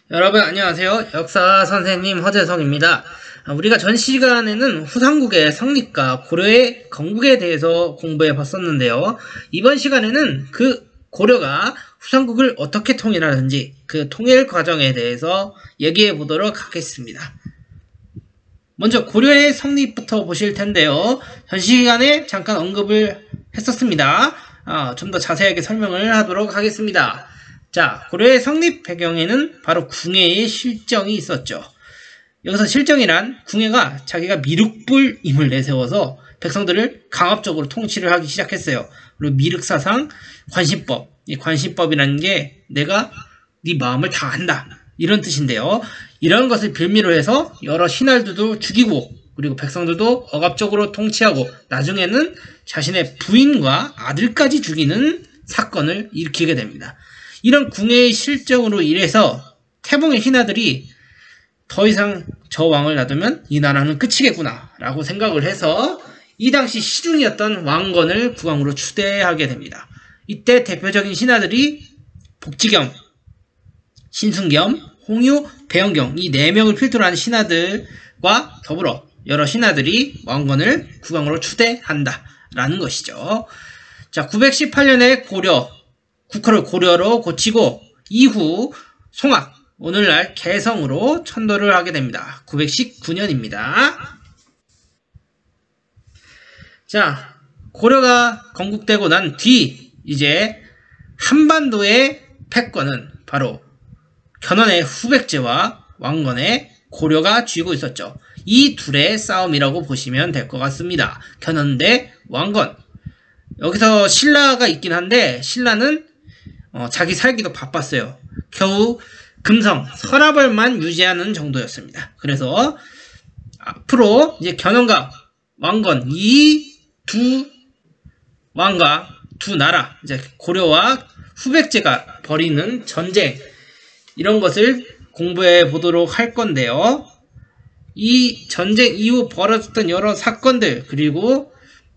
여러분 안녕하세요. 역사 선생님 허재성입니다. 우리가 전 시간에는 후삼국의 성립과 고려의 건국에 대해서 공부해 봤었는데요. 이번 시간에는 그 고려가 후삼국을 어떻게 통일하는지 그 통일 과정에 대해서 얘기해 보도록 하겠습니다. 먼저 고려의 성립부터 보실 텐데요. 전 시간에 잠깐 언급을 했었습니다. 좀 더 자세하게 설명을 하도록 하겠습니다. 자, 고려의 성립 배경에는 바로 궁예의 실정이 있었죠. 여기서 실정이란 궁예가 자기가 미륵불임을 내세워서 백성들을 강압적으로 통치를 하기 시작했어요. 그리고 미륵사상, 관신법. 이 관신법이라는 게 내가 네 마음을 다 안다. 이런 뜻인데요. 이런 것을 빌미로 해서 여러 신하들도 죽이고 그리고 백성들도 억압적으로 통치하고 나중에는 자신의 부인과 아들까지 죽이는 사건을 일으키게 됩니다. 이런 궁예의 실정으로 인해서 태봉의 신하들이 더 이상 저 왕을 놔두면 이 나라는 끝이겠구나 라고 생각을 해서 이 당시 시중이었던 왕건을 국왕으로 추대하게 됩니다. 이때 대표적인 신하들이 복지겸, 신순겸, 홍유, 배영경 이 4명을 필두로 한 신하들과 더불어 여러 신하들이 왕건을 국왕으로 추대한다 라는 것이죠. 자, 918년에 국호를 고려로 고치고 이후 송악, 오늘날 개성으로 천도를 하게 됩니다. 919년입니다. 자, 고려가 건국되고 난 뒤 이제 한반도의 패권은 바로 견훤의 후백제와 왕건의 고려가 쥐고 있었죠. 이 둘의 싸움이라고 보시면 될 것 같습니다. 견훤 대 왕건. 여기서 신라가 있긴 한데 신라는 자기 살기도 바빴어요. 겨우 금성, 서라벌만 유지하는 정도였습니다. 그래서 앞으로 이제 견훤과 왕건 이 두 왕과 두 나라, 이제 고려와 후백제가 벌이는 전쟁 이런 것을 공부해 보도록 할 건데요. 이 전쟁 이후 벌어졌던 여러 사건들 그리고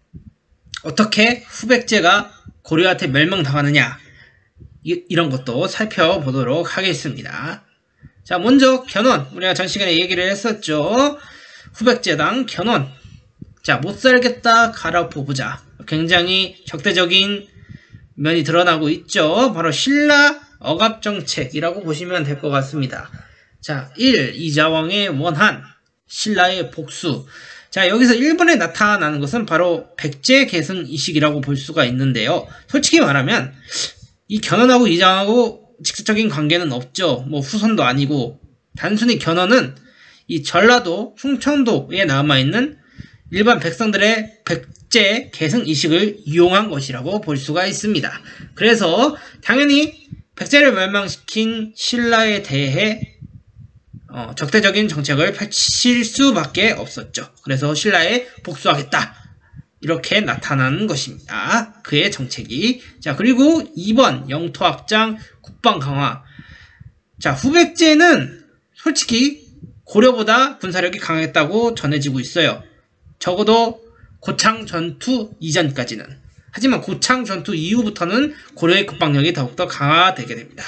어떻게 후백제가 고려한테 멸망당하느냐 이런 것도 살펴보도록 하겠습니다. 자, 먼저 견훤. 우리가 전 시간에 얘기를 했었죠. 후백제당 견훤. 자, 못살겠다 가라포부자. 굉장히 적대적인 면이 드러나고 있죠. 바로 신라 억압정책이라고 보시면 될 것 같습니다. 자, 1. 이자왕의 원한. 신라의 복수. 자, 여기서 1번에 나타나는 것은 바로 백제 계승 이식이라고 볼 수가 있는데요. 솔직히 말하면 이 견훤하고 이자왕하고 직접적인 관계는 없죠. 뭐 후손도 아니고 단순히 견훤은 이 전라도, 충청도에 남아있는 일반 백성들의 백제 계승 이식을 이용한 것이라고 볼 수가 있습니다. 그래서 당연히 백제를 멸망시킨 신라에 대해 적대적인 정책을 펼칠 수밖에 없었죠. 그래서 신라에 복수하겠다. 이렇게 나타나는 것입니다. 그의 정책이. 자, 그리고 2번 영토 확장, 국방 강화. 자, 후백제는 솔직히 고려보다 군사력이 강했다고 전해지고 있어요. 적어도 고창 전투 이전까지는. 하지만 고창 전투 이후부터는 고려의 국방력이 더욱더 강화되게 됩니다.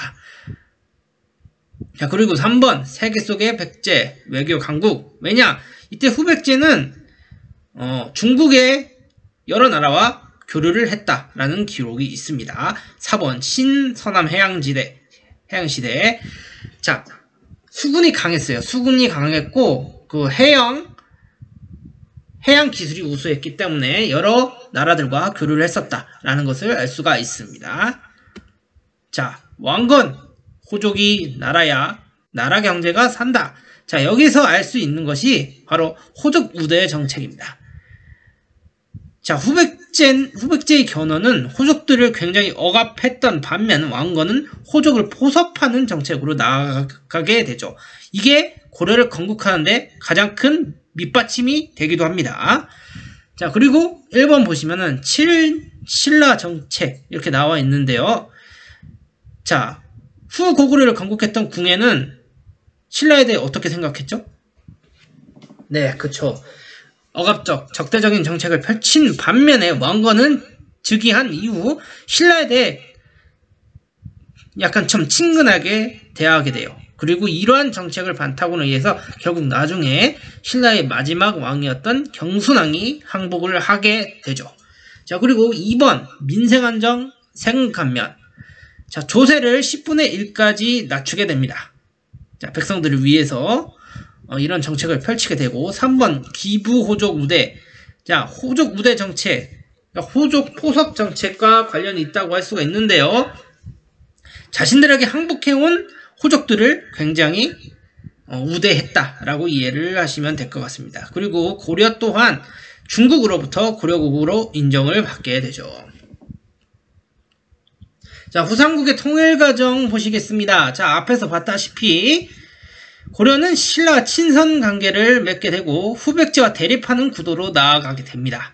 자, 그리고 3번 세계 속의 백제 외교 강국. 왜냐? 이때 후백제는 중국의 여러 나라와 교류를 했다라는 기록이 있습니다. 4번 신서남 해양시대. 자, 수군이 강했어요. 수군이 강했고 그 해양 기술이 우수했기 때문에 여러 나라들과 교류를 했었다라는 것을 알 수가 있습니다. 자, 왕건 호족이 나라야 나라 경제가 산다. 자, 여기서 알 수 있는 것이 바로 호족 우대의 정책입니다. 자, 후백제의 견훤은 호족들을 굉장히 억압했던 반면 왕건은 호족을 포섭하는 정책으로 나아가게 되죠. 이게 고려를 건국하는데 가장 큰 밑받침이 되기도 합니다. 자, 그리고 1번 보시면은 신라 정책 이렇게 나와 있는데요. 자, 후고구려를 건국했던 궁예는 신라에 대해 어떻게 생각했죠? 네, 그쵸. 억압적, 적대적인 정책을 펼친 반면에 왕건은 즉위한 이후 신라에 대해 약간 좀 친근하게 대하게 돼요. 그리고 이러한 정책을 반타고는 의해서 결국 나중에 신라의 마지막 왕이었던 경순왕이 항복을 하게 되죠. 자, 그리고 2번 민생안정 생감면. 자, 조세를 10분의 1까지 낮추게 됩니다. 자, 백성들을 위해서 이런 정책을 펼치게 되고, 3번 기부호족 우대. 자, 호족 우대 정책, 호족 포섭 정책과 관련이 있다고 할 수가 있는데요. 자신들에게 항복해온 호족들을 굉장히 우대했다라고 이해를 하시면 될 것 같습니다. 그리고 고려 또한 중국으로부터 고려국으로 인정을 받게 되죠. 자, 후삼국의 통일과정 보시겠습니다. 자, 앞에서 봤다시피 고려는 신라와 친선 관계를 맺게 되고 후백제와 대립하는 구도로 나아가게 됩니다.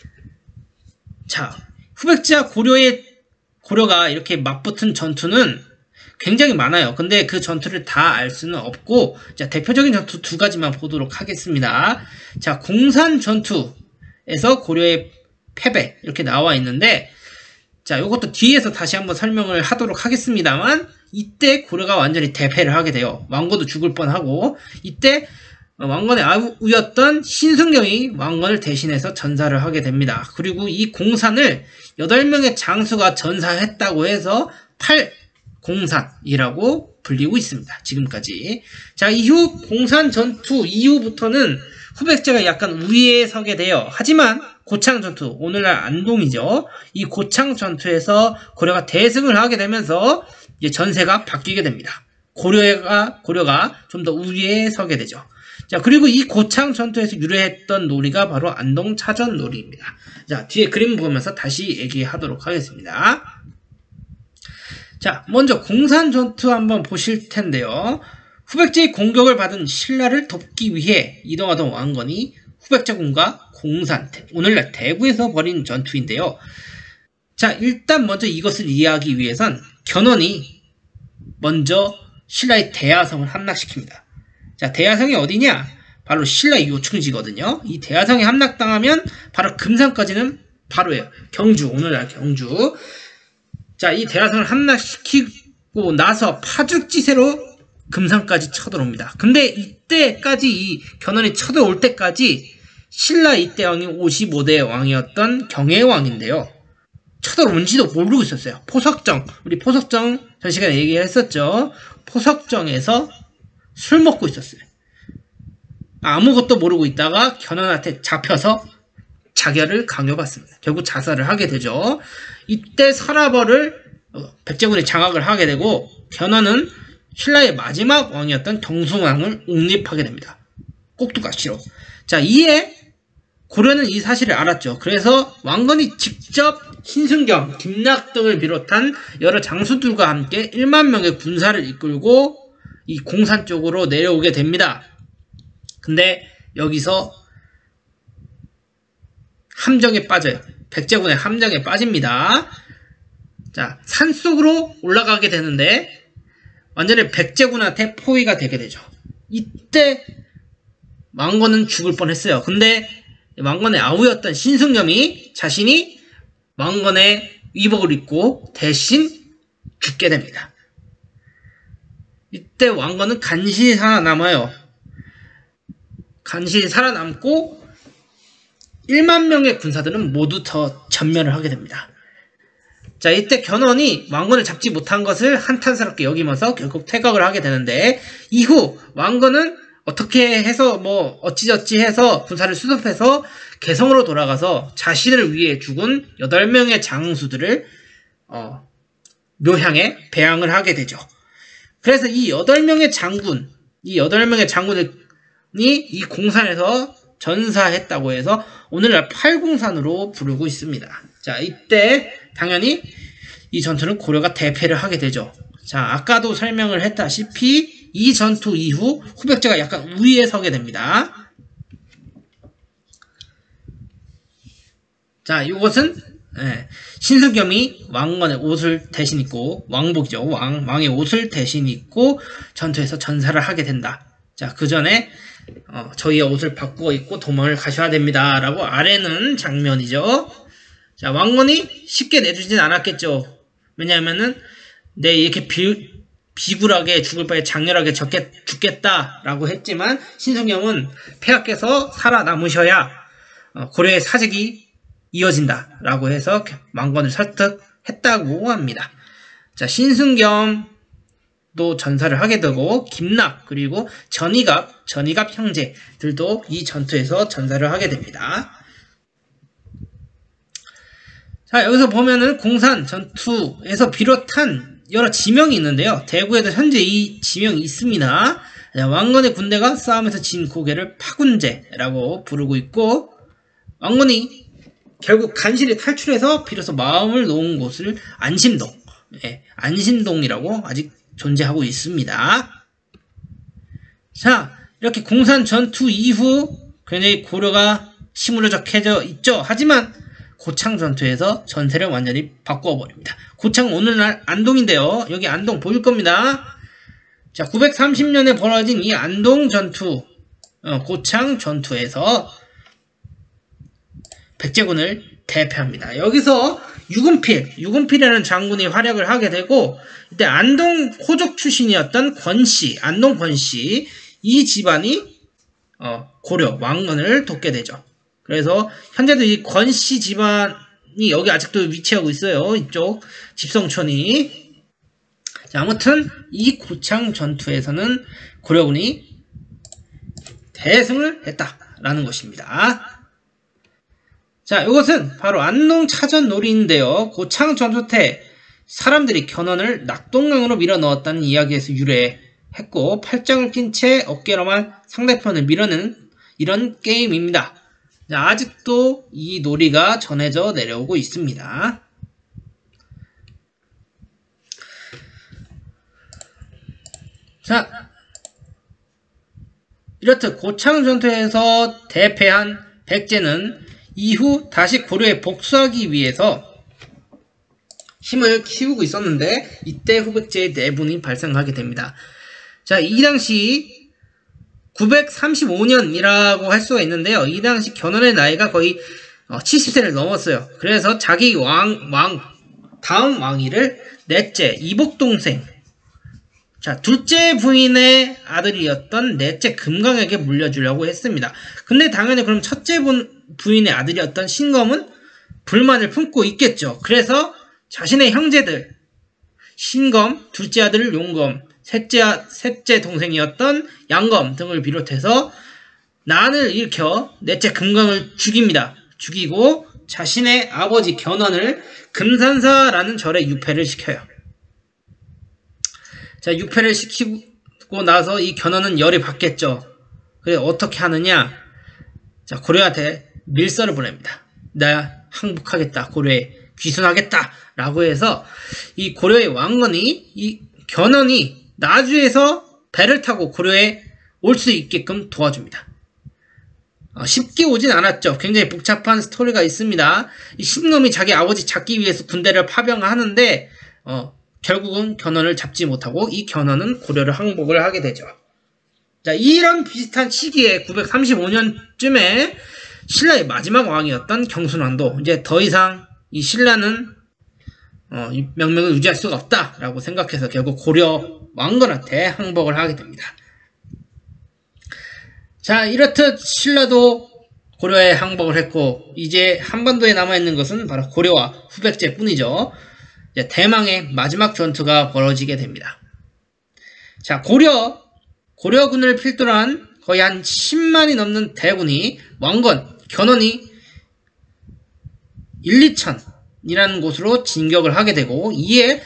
자, 후백제와 고려가 이렇게 맞붙은 전투는 굉장히 많아요. 근데 그 전투를 다 알 수는 없고, 자, 대표적인 전투 두 가지만 보도록 하겠습니다. 자, 공산 전투에서 고려의 패배 이렇게 나와 있는데, 자, 요것도 뒤에서 다시 한번 설명을 하도록 하겠습니다만, 이때 고려가 완전히 대패를 하게 돼요. 왕고도 죽을 뻔하고, 이때 왕건의 아우였던 신승경이 왕건을 대신해서 전사를 하게 됩니다. 그리고 이 공산을 8명의 장수가 전사했다고 해서 8공산이라고 불리고 있습니다. 지금까지. 자, 이후 공산 전투 이후부터는 후백제가 약간 우위에 서게 돼요. 하지만 고창 전투, 오늘날 안동이죠. 이 고창 전투에서 고려가 대승을 하게 되면서 이제 전세가 바뀌게 됩니다. 고려가 좀 더 우위에 서게 되죠. 자, 그리고 이 고창 전투에서 유래했던 놀이가 바로 안동차전 놀이입니다. 자, 뒤에 그림 보면서 다시 얘기하도록 하겠습니다. 자, 먼저 공산 전투 한번 보실 텐데요. 후백제의 공격을 받은 신라를 돕기 위해 이동하던 왕건이 후백제군과 공산, 오늘날 대구에서 벌인 전투인데요. 자, 일단 먼저 이것을 이해하기 위해선 견훤이 먼저 신라의 대하성을 함락시킵니다. 자, 대하성이 어디냐? 바로 신라의 요충지거든요. 이 대하성에 함락당하면 바로 금산까지는 바로예요. 경주, 오늘날 경주. 자, 이 대하성을 함락시키고 나서 파죽지세로 금산까지 쳐들어옵니다. 근데 이때까지 이 견훤이 쳐들어올 때까지 신라 이때 왕이 55대 왕이었던 경혜왕인데요. 쳐들어온지도 모르고 있었어요. 포석정, 우리 포석정 전 시간에 얘기했었죠. 포석정에서 술 먹고 있었어요. 아무것도 모르고 있다가 견훤한테 잡혀서 자결을 강요받습니다. 결국 자살을 하게 되죠. 이때 서라벌을 백제군이 장악을 하게 되고 견훤은 신라의 마지막 왕이었던 경순왕을 옹립하게 됩니다. 꼭두각시로. 자, 이에 고려는 이 사실을 알았죠. 그래서 왕건이 직접 신승경, 김낙 등을 비롯한 여러 장수들과 함께 1만 명의 군사를 이끌고 이 공산 쪽으로 내려오게 됩니다. 근데 여기서 함정에 빠져요. 백제군의 함정에 빠집니다. 자, 산속으로 올라가게 되는데 완전히 백제군한테 포위가 되게 되죠. 이때 왕건은 죽을 뻔했어요. 근데 왕건의 아우였던 신승겸이 자신이 왕건의 위복을 입고 대신 죽게 됩니다. 이때 왕건은 간신히 살아남아요. 간신히 살아남고 1만 명의 군사들은 모두 더 전멸을 하게 됩니다. 자, 이때 견훤이 왕건을 잡지 못한 것을 한탄스럽게 여기면서 결국 퇴각을 하게 되는데, 이후 왕건은 어떻게 해서 어찌저찌 해서 군사를 수습해서 개성으로 돌아가서 자신을 위해 죽은 8명의 장수들을 묘향에 배양을 하게 되죠. 그래서 이 8명의 장군이 이 공산에서 전사했다고 해서 오늘날 팔공산으로 부르고 있습니다. 자, 이때 당연히 이 전투는 고려가 대패를 하게 되죠. 자, 아까도 설명을 했다시피 이 전투 이후 후백제가 약간 우위에 서게 됩니다. 자, 이것은 신승겸이 왕건의 옷을 대신 입고, 왕복이죠. 왕의 옷을 대신 입고 전투에서 전사를 하게 된다. 자, 그 전에 저희의 옷을 바꾸어 입고 도망을 가셔야 됩니다. 라고 아뢰는 장면이죠. 자, 왕건이 쉽게 내주진 않았겠죠. 왜냐하면은 이렇게 비굴하게 죽을 바에 장렬하게 죽겠다라고 했지만 신승겸은 폐하께서 살아남으셔야 고려의 사직이 이어진다라고 해서 왕건을 설득했다고 합니다. 자, 신승겸도 전사를 하게 되고 김낙 그리고 전이갑 형제들도 이 전투에서 전사를 하게 됩니다. 자, 여기서 보면은 공산 전투에서 비롯한 여러 지명이 있는데요. 대구에도 현재 이 지명이 있습니다. 왕건의 군대가 싸움에서 진 고개를 파군제라고 부르고 있고, 왕건이 결국 간신히 탈출해서 비로소 마음을 놓은 곳을 안심동이라고 아직 존재하고 있습니다. 자, 이렇게 공산 전투 이후 굉장히 고려가 시무룩해져 있죠. 하지만 고창 전투에서 전세를 완전히 바꿔버립니다. 고창 오늘날 안동인데요. 여기 안동 보일 겁니다. 자, 930년에 벌어진 이 안동 전투, 고창 전투에서 백제군을 대패합니다. 여기서 유금필이라는 장군이 활약을 하게 되고, 이때 안동 호족 출신이었던 안동 권씨, 이 집안이 고려 왕건을 돕게 되죠. 그래서 현재도 이 권씨 집안이 여기 아직도 위치하고 있어요. 이쪽 집성촌이. 자, 아무튼 이 고창 전투에서는 고려군이 대승을 했다라는 것입니다. 자, 이것은 바로 안동 차전놀이인데요. 고창 전투 때 사람들이 견훤을 낙동강으로 밀어 넣었다는 이야기에서 유래했고, 팔짱을 낀 채 어깨로만 상대편을 밀어내는 이런 게임입니다. 자, 아직도 이 놀이가 전해져 내려오고 있습니다. 자, 이렇듯 고창 전투에서 대패한 백제는 이후 다시 고려에 복수하기 위해서 힘을 키우고 있었는데, 이때 후백제의 내분이 발생하게 됩니다. 자, 이 당시 935년이라고 할 수가 있는데요. 이 당시 견훤의 나이가 거의 70세를 넘었어요. 그래서 자기 다음 왕위를 넷째 이복동생, 자, 둘째 부인의 아들이었던 넷째 금강에게 물려주려고 했습니다. 근데 당연히 그럼 첫째 부인의 아들이었던 신검은 불만을 품고 있겠죠. 그래서 자신의 형제들, 신검, 둘째 아들 용검, 셋째 동생이었던 양검 등을 비롯해서 난을 일으켜 넷째 금강을 죽입니다. 죽이고 자신의 아버지 견훤을 금산사라는 절에 유폐를 시켜요. 자, 유폐를 시키고 나서 이 견훤은 열이 받겠죠. 그래서 어떻게 하느냐? 자, 고려한테 밀서를 보냅니다. 나 항복하겠다, 고려에 귀순하겠다 라고 해서 이 고려의 왕건이, 이 견훤이 나주에서 배를 타고 고려에 올 수 있게끔 도와줍니다. 쉽게 오진 않았죠. 굉장히 복잡한 스토리가 있습니다. 이 신검이 자기 아버지 잡기 위해서 군대를 파병하는데 결국은 견훤을 잡지 못하고 이 견훤은 고려를 항복을 하게 되죠. 자, 이런 비슷한 시기에 935년쯤에 신라의 마지막 왕이었던 경순왕도 이제 더 이상 이 신라는 이 명맥을 유지할 수가 없다라고 생각해서 결국 고려 왕건한테 항복을 하게 됩니다. 자, 이렇듯 신라도 고려에 항복을 했고, 이제 한반도에 남아있는 것은 바로 고려와 후백제 뿐이죠. 이제 대망의 마지막 전투가 벌어지게 됩니다. 자, 고려군을 필두로 거의 한 10만이 넘는 대군이 왕건, 견훤이 1,2천이라는 곳으로 진격을 하게 되고, 이에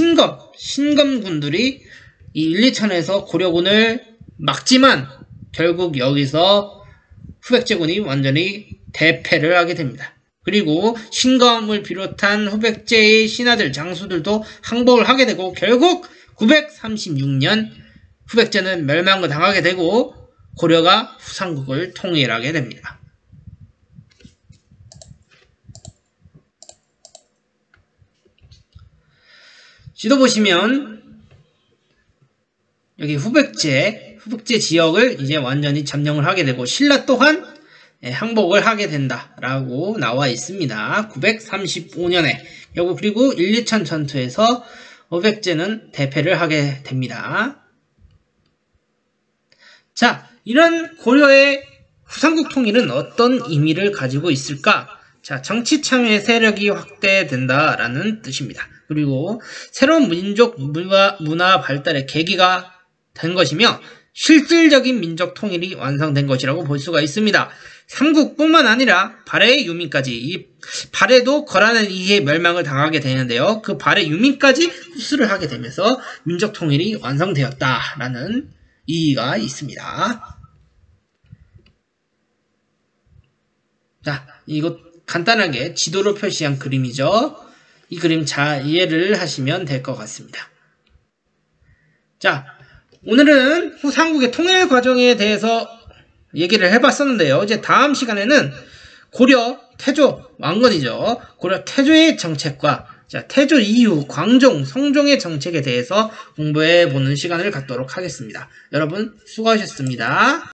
신검군들이 이 1, 2천에서 고려군을 막지만 결국 여기서 후백제군이 완전히 대패를 하게 됩니다. 그리고 신검을 비롯한 후백제의 신하들, 장수들도 항복을 하게 되고, 결국 936년 후백제는 멸망을 당하게 되고 고려가 후삼국을 통일하게 됩니다. 지도 보시면 여기 후백제 지역을 이제 완전히 점령을 하게 되고, 신라 또한 항복을 하게 된다라고 나와 있습니다. 935년에. 그리고 1, 2천 전투에서 500제는 대패를 하게 됩니다. 자, 이런 고려의 후삼국 통일은 어떤 의미를 가지고 있을까? 자, 정치 참여 세력이 확대된다라는 뜻입니다. 그리고 새로운 민족 문화 발달의 계기가 된 것이며 실질적인 민족 통일이 완성된 것이라고 볼 수가 있습니다. 삼국뿐만 아니라 발해의 유민까지, 이 발해도 거란에 의해 멸망을 당하게 되는데요. 그 발해 유민까지 흡수를 하게 되면서 민족 통일이 완성되었다라는 의의가 있습니다. 자, 이거 간단하게 지도로 표시한 그림이죠. 이 그림 잘 이해를 하시면 될 것 같습니다. 자, 오늘은 후삼국의 통일 과정에 대해서 얘기를 해봤었는데요. 이제 다음 시간에는 고려 태조 왕건이죠. 고려 태조의 정책과 태조 이후 광종, 성종의 정책에 대해서 공부해보는 시간을 갖도록 하겠습니다. 여러분 수고하셨습니다.